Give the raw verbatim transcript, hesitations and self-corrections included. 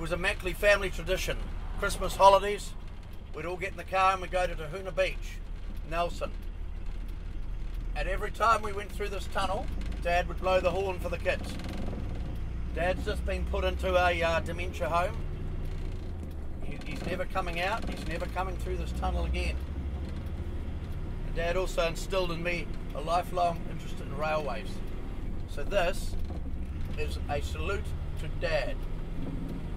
was a Mackley family tradition. Christmas holidays, we'd all get in the car and we'd go to Tahuna Beach, Nelson. And every time we went through this tunnel, Dad would blow the horn for the kids. Dad's just been put into a uh, dementia home. He, he's never coming out, he's never coming through this tunnel again. And Dad also instilled in me a lifelong interest in railways. So this is a salute to Dad.